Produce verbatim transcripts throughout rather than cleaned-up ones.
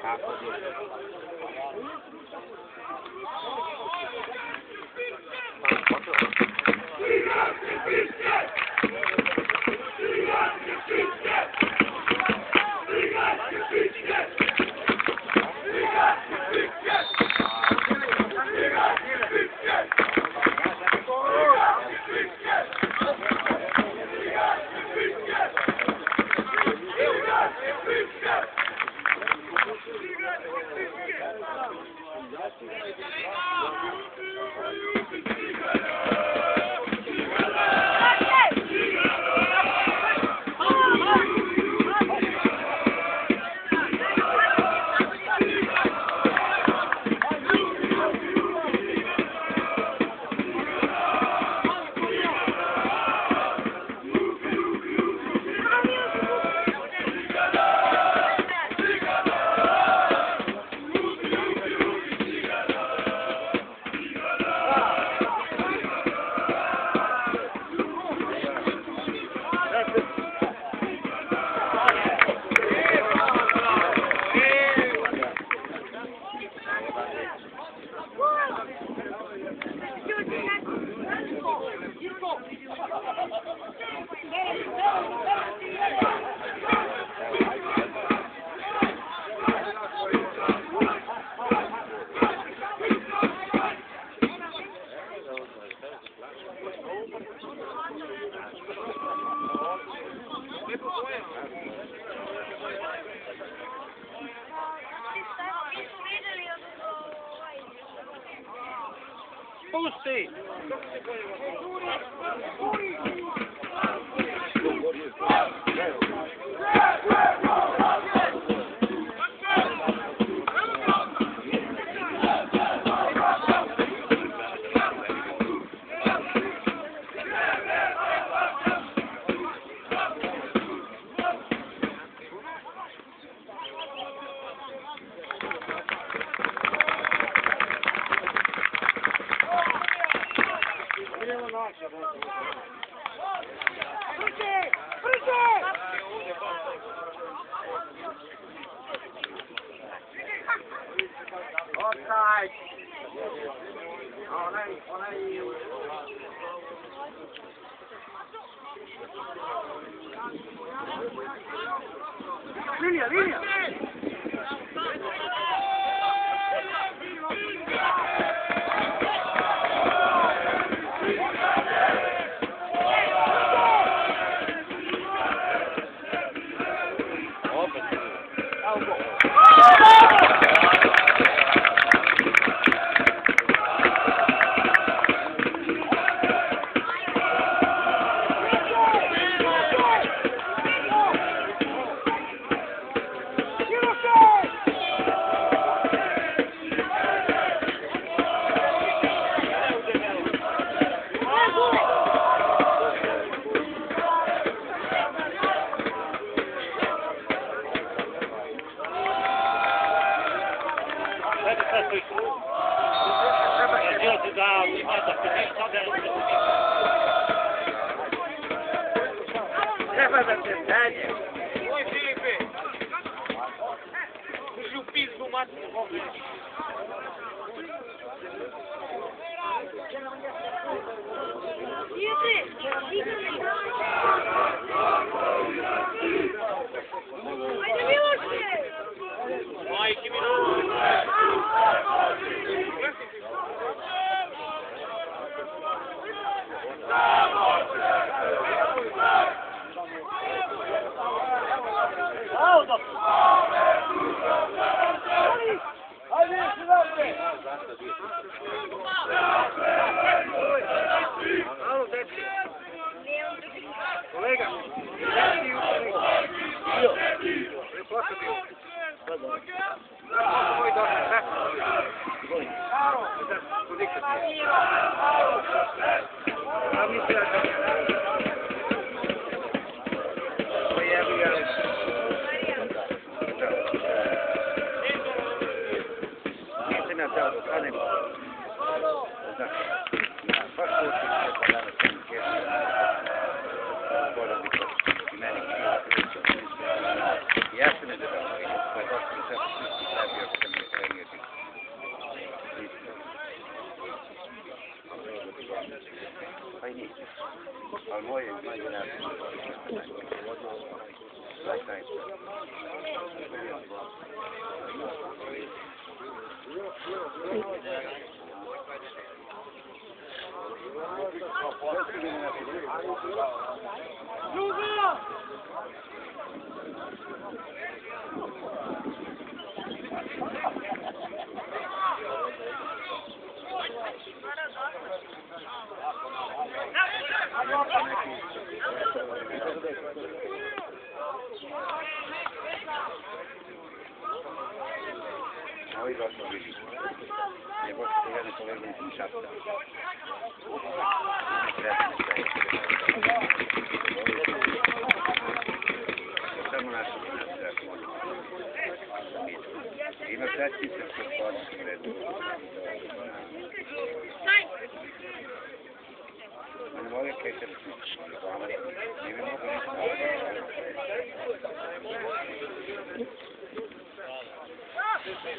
Pusti! Offside! Onaj, onaj... Linija, linija! Treba da se dalje. Oj, Filipe! Drži u pizdu matnu ovdje. Ajde, Miloše! Majke mi Kolega, ja ti u bio. Ne plaća bio. Sada. Sada moj došli, ne? Goj. Kodika ti. A misli da sam. Ovo je jebi, ali... Nisam ja dao do kanem. Znači, baš to ti se pa danas sam kješao. Ja se ne zadavljam, pa je došlo da treba ali moj je moj generacija. Ovi došli vidi. Je bolje se jedne koleginice šapta. Samo naša gimnastika. Ima šesti se što sportski redu. Ne mogu krećati. Ne mi mogu ništa.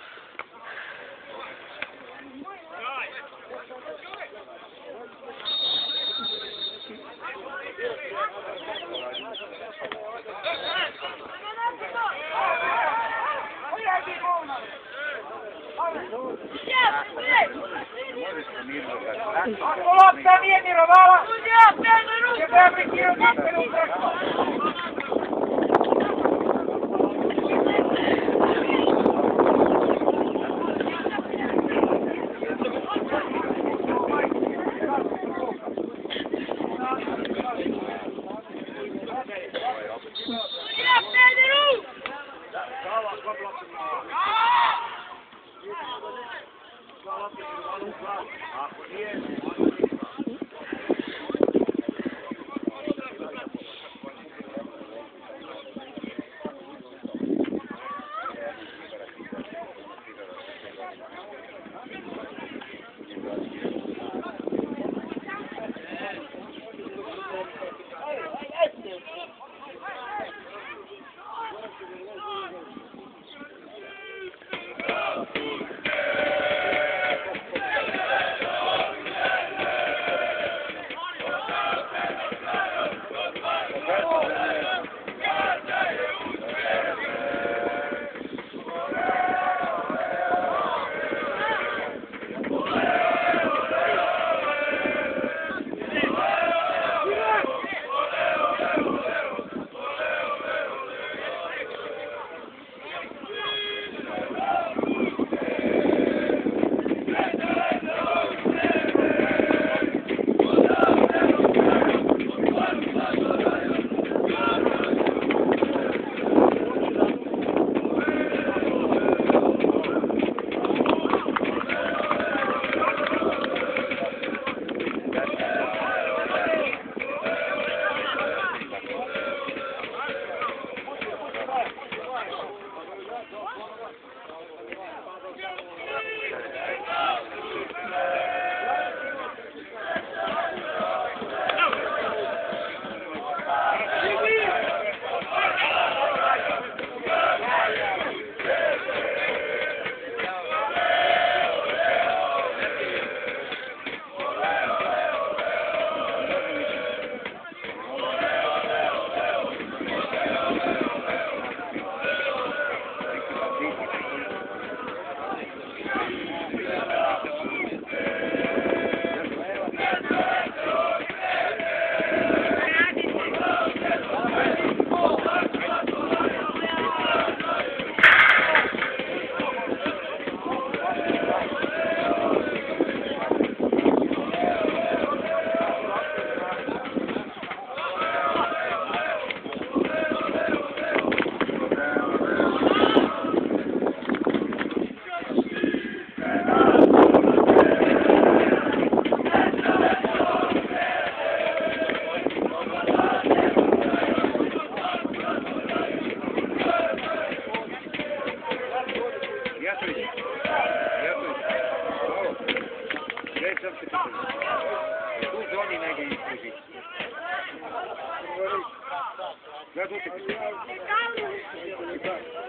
Ako lopta nije mirovala, će fabrikirati per un tractor. Gledajte.